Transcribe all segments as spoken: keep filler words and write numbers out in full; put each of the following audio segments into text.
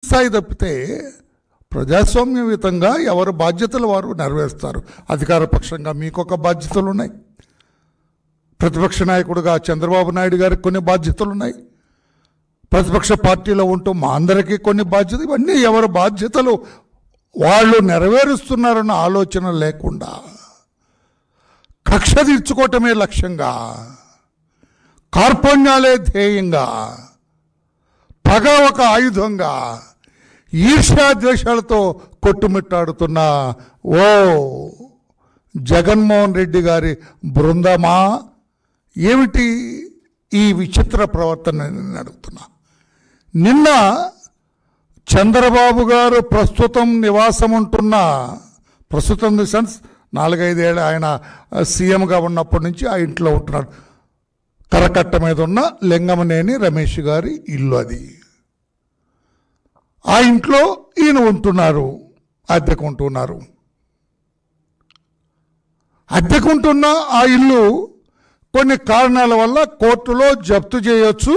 స్థాయి తప్పితే ప్రజాస్వామ్యయుతంగా ఎవరు బాధ్యతలు వారు నెరవేరుస్తారు. అధికార పక్షంగా మీకు ఒక బాధ్యతలు ఉన్నాయి, ప్రతిపక్ష నాయకుడిగా చంద్రబాబు నాయుడు గారికి కొన్ని బాధ్యతలు ఉన్నాయి, ప్రతిపక్ష పార్టీలో ఉంటూ మా అందరికీ కొన్ని బాధ్యతలు, ఇవన్నీ ఎవరి బాధ్యతలు వాళ్ళు నెరవేరుస్తున్నారన్న ఆలోచన లేకుండా కక్ష తీర్చుకోవటమే లక్ష్యంగా, కార్పణ్యాలే ధ్యేయంగా, పగ ఒక ఆయుధంగా, ఈర్ష్యా ద్వేషాలతో కొట్టుమిట్టాడుతున్న ఓ జగన్మోహన్ రెడ్డి గారి బృందమా ఏమిటి ఈ విచిత్ర ప్రవర్తన నేను అడుగుతున్నా. నిన్న చంద్రబాబు గారు ప్రస్తుతం నివాసం ఉంటున్న, ప్రస్తుతం ది సెన్స్ నాలుగైదేళ్ళు ఆయన సీఎంగా ఉన్నప్పటి నుంచి ఆ ఇంట్లో ఉంటున్నాడు, కరకట్ట మీద ఉన్న లింగమనేని రమేష్ గారి ఇల్లు అది. ఆ ఇంట్లో ఈయన ఉంటున్నారు, అద్దెకుంటున్నారు. అద్దెకుంటున్న ఆ ఇల్లు కొన్ని కారణాల వల్ల కోర్టులో జప్తు చేయొచ్చు,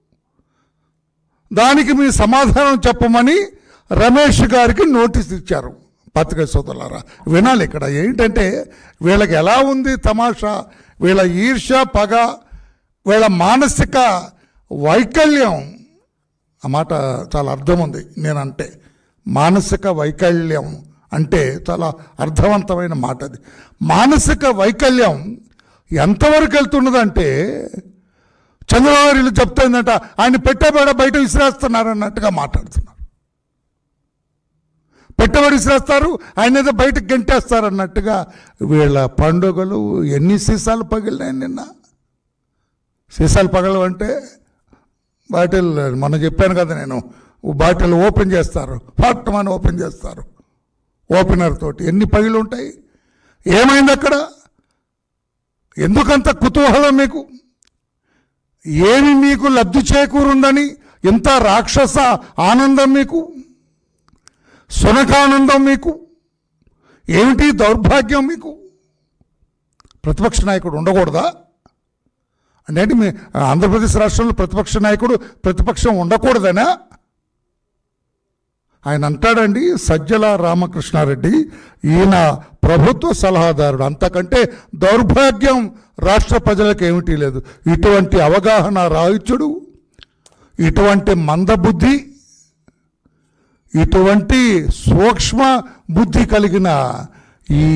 దానికి మీ సమాధానం చెప్పమని రమేష్ గారికి నోటీస్ ఇచ్చారు. పత్రికా సోదరులారా వినాలి, ఇక్కడ ఏంటంటే వీళ్ళకి ఎలా ఉంది తమాషా, వీళ్ళ ఈర్ష్య పగ, వీళ్ళ మానసిక వైకల్యం. ఆ మాట చాలా అర్థం ఉంది. నేనంటే మానసిక వైకల్యం అంటే చాలా అర్థవంతమైన మాట అది. మానసిక వైకల్యం ఎంతవరకు వెళ్తున్నదంటే చంద్రబాబు వీళ్ళు చెప్తుందంట ఆయన పెట్టబడ బయట విసిరేస్తున్నారు అన్నట్టుగా మాట్లాడుతున్నారు. పెట్టబడి విసిరేస్తారు, ఆయన ఏదో బయటకు గెంటేస్తారు అన్నట్టుగా. వీళ్ళ పండుగలు ఎన్ని సీసాలు పగిలినాయి నిన్న. సీసాలు పగలవంటే బాటిల్, మొన్న చెప్పాను కదా నేను, బాటిల్ ఓపెన్ చేస్తారు, ఫాట్మని ఓపెన్ చేస్తారు ఓపెనర్ తోటి. ఎన్ని పగిలి ఉంటాయి? ఏమైంది అక్కడ? ఎందుకంత కుతూహలం మీకు? ఏమి మీకు లబ్ధి చేకూరుందని ఎంత రాక్షస ఆనందం మీకు, సునకానందం మీకు? ఏమిటి దౌర్భాగ్యం మీకు? ప్రతిపక్ష నాయకుడు ఉండకూడదా? అంటే మీ ఆంధ్రప్రదేశ్ రాష్ట్రంలో ప్రతిపక్ష నాయకుడు ప్రతిపక్షం ఉండకూడదనా? ఆయన అంటాడండి, సజ్జల రామకృష్ణారెడ్డి ఈయన ప్రభుత్వ సలహాదారుడు, అంతకంటే దౌర్భాగ్యం రాష్ట్ర ప్రజలకు ఏమిటి లేదు. ఇటువంటి అవగాహన రాహిత్యుడు, ఇటువంటి మందబుద్ధి, ఇటువంటి సూక్ష్మ బుద్ధి కలిగిన ఈ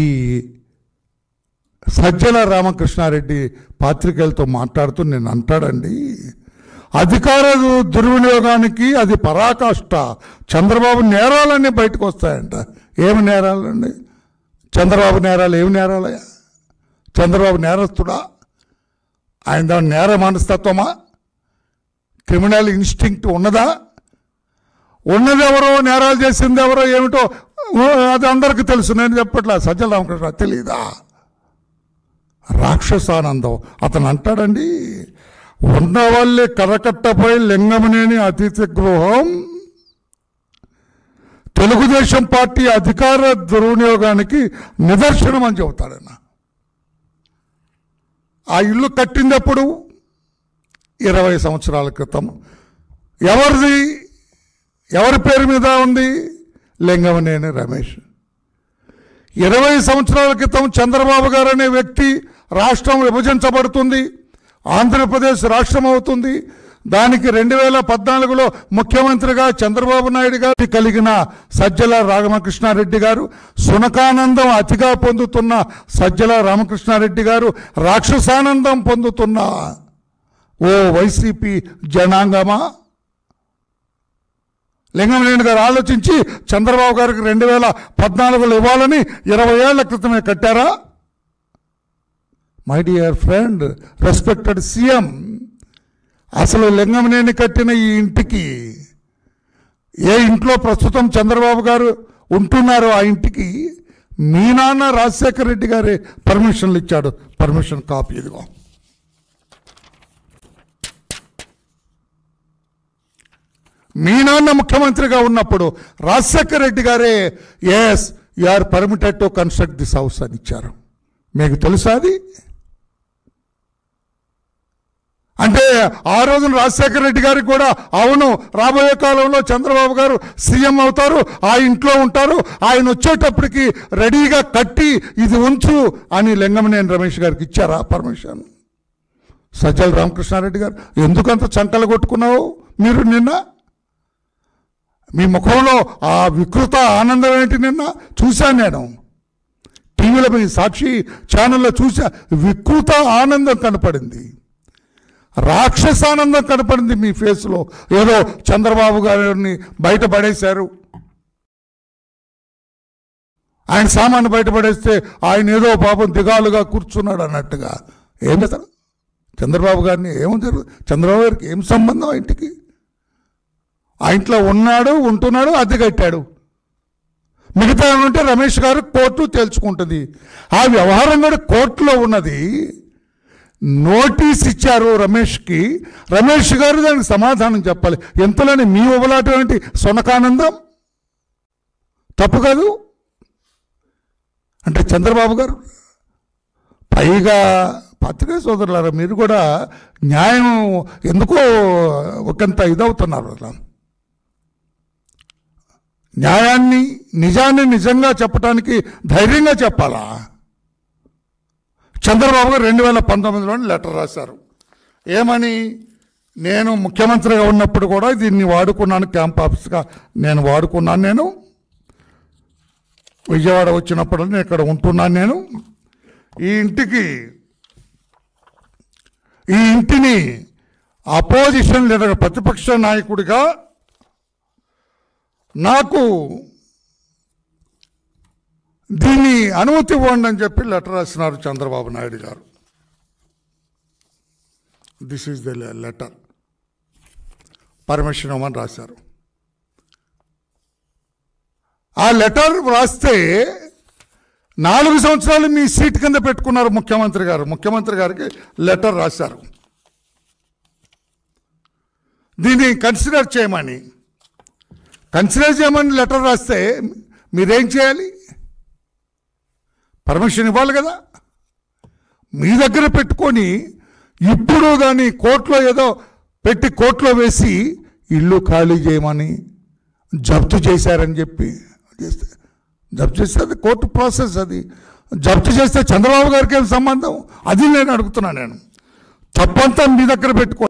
సజ్జల రామకృష్ణారెడ్డి పాత్రికేయులతో మాట్లాడుతూ నేను అంటాడండి, అధికార దుర్వినియోగానికి అది పరాకాష్ట, చంద్రబాబు నేరాలన్నీ బయటకు వస్తాయంట. ఏమి నేరాలండి? చంద్రబాబు నేరాలు ఏమి నేరాలయ్యా? చంద్రబాబు నేరస్తుడా? ఆయన దాని నేర మనస్తత్వమా? క్రిమినల్ ఇన్స్టింక్ట్ ఉన్నదా? ఉన్నది ఎవరో, నేరాలు చేసింది ఎవరో ఏమిటో అది అందరికీ తెలుసు. నేను చెప్పట్లా, సజ్జల రామకృష్ణ తెలీదా? రాక్షసానందం. అతను అంటాడండి, ఉన్నవల్లి కరకట్టపై లింగమనేని అతిథి గృహం తెలుగుదేశం పార్టీ అధికార దుర్వినియోగానికి నిదర్శనం అని చెబుతాడన్న. ఆ ఇల్లు కట్టిందప్పుడు ఇరవై సంవత్సరాల క్రితం. ఎవరిది, ఎవరి పేరు మీద ఉంది? లింగమనేని రమేష్. ఇరవై సంవత్సరాల క్రితం చంద్రబాబు గారు అనే వ్యక్తి రాష్ట్రం విభజించబడుతుంది, ఆంధ్రప్రదేశ్ రాష్ట్రం అవుతుంది. దానికి రెండు వేల పద్నాలుగులో ముఖ్యమంత్రిగా చంద్రబాబు నాయుడు గారు కలిగిన సజ్జల రామకృష్ణారెడ్డి గారు, సునకానందం అతిగా పొందుతున్న సజ్జల రామకృష్ణారెడ్డి గారు, రాక్షసానందం పొందుతున్న ఓ వైసీపీ జనాంగమా? లింగమనేని గారు ఆలోచించి చంద్రబాబు గారికి రెండు వేల పద్నాలుగులో ఇవ్వాలని ఇరవై ఏళ్ల క్రితమే కట్టారా? My dear friend, respected CM, అసలు లింగమనేని కట్టిన ఈ ఇంటికి, ఏ ఇంట్లో ప్రస్తుతం చంద్రబాబు గారు ఉంటున్నారో ఆ ఇంటికి మీ నాన్న రాజశేఖర రెడ్డి గారే పర్మిషన్లు ఇచ్చాడు. పర్మిషన్ కాపీ ఇదిగో. మీ నాన్న ముఖ్యమంత్రిగా ఉన్నప్పుడు రాజశేఖర రెడ్డి గారే S U R permitted to construct this house అని ఇచ్చారు. మీకు తెలుసా అది? అంటే ఆ రోజున రాజశేఖర రెడ్డి గారికి కూడా అవును రాబోయే కాలంలో చంద్రబాబు గారు సీఎం అవుతారు, ఆ ఇంట్లో ఉంటారు, ఆయన వచ్చేటప్పటికి రెడీగా కట్టి ఇది ఉంచు అని లింగమనేని రమేష్ గారికి ఇచ్చారా పర్మిషన్? సజ్జల రామకృష్ణారెడ్డి గారు ఎందుకంత చంకలు కొట్టుకున్నావు మీరు నిన్న? మీ ముఖంలో ఆ వికృత ఆనందం ఏంటి? నిన్న చూశాను నేను టీవీలో, మీ సాక్షి ఛానల్లో చూసా, వికృత ఆనందం కనపడింది, రాక్షసానందం కనపడింది మీ ఫేస్లో. ఏదో చంద్రబాబు గారిని బయటపడేశారు, ఆయన సామాను బయటపడేస్తే ఆయన ఏదో పాపం దిగాలుగా కూర్చున్నాడు అన్నట్టుగా. ఏం చేస్తారు చంద్రబాబు గారిని? ఏమో జరుగుతుంది? చంద్రబాబు గారికి ఏం సంబంధం ఆ ఇంటికి? ఆ ఇంట్లో ఉన్నాడు, ఉంటున్నాడు, అద్దె కట్టాడు. మిగతా ఉంటే రమేష్ గారు కోర్టు తేల్చుకుంటుంది. ఆ వ్యవహారం కూడా కోర్టులో ఉన్నది. నోటీస్ ఇచ్చారు రమేష్కి, రమేష్ గారు దానికి సమాధానం చెప్పాలి. ఎంతలోనే మీ ఉబలాటం ఏంటి? సొనకానందం తప్పు కాదు అంటే చంద్రబాబు గారు. పైగా పత్రికా సోదరులారా, మీరు కూడా న్యాయం ఎందుకో ఒకంత ఇదవుతున్నారు. అలా న్యాయాన్ని, నిజాన్ని నిజంగా చెప్పడానికి ధైర్యంగా చెప్పాలా? చంద్రబాబు గారు రెండు వేల పంతొమ్మిదిలోని లెటర్ రాశారు. ఏమని? నేను ముఖ్యమంత్రిగా ఉన్నప్పుడు కూడా దీన్ని వాడుకున్నాను, క్యాంప్ ఆఫీస్గా నేను వాడుకున్నాను. నేను విజయవాడ వచ్చినప్పుడు నేను ఇక్కడ ఉంటున్నాను. నేను ఈ ఇంటికి ఈ ఇంటిని అపోజిషన్ లీడర్, ప్రతిపక్ష నాయకుడిగా నాకు దీన్ని అనుమతి ఇవ్వండి అని చెప్పి letter రాసినారు Chandrababu Naidu garu. This is the letter, permission ఇవ్వమని రాశారు. ఆ లెటర్ రాస్తే నాలుగు సంవత్సరాలు మీ సీట్ కింద పెట్టుకున్నారు ముఖ్యమంత్రి గారు. ముఖ్యమంత్రి గారికి లెటర్ రాశారు దీన్ని కన్సిడర్ చేయమని. కన్సిడర్ చేయమని లెటర్ రాస్తే మీరేం చేయాలి? పర్మిషన్ ఇవ్వాలి కదా. మీ దగ్గర పెట్టుకొని ఇప్పుడు దాన్ని కోర్టులో ఏదో పెట్టి కోర్టులో వేసి ఇల్లు ఖాళీ చేయమని, జప్తు చేశారని చెప్పి చేస్తే, జప్తు చేస్తే అది కోర్టు ప్రాసెస్. అది జప్తు చేస్తే చంద్రబాబు గారికి ఏం సంబంధం? అది నేను అడుగుతున్నా. నేను తప్పంతా మీ దగ్గర పెట్టుకో.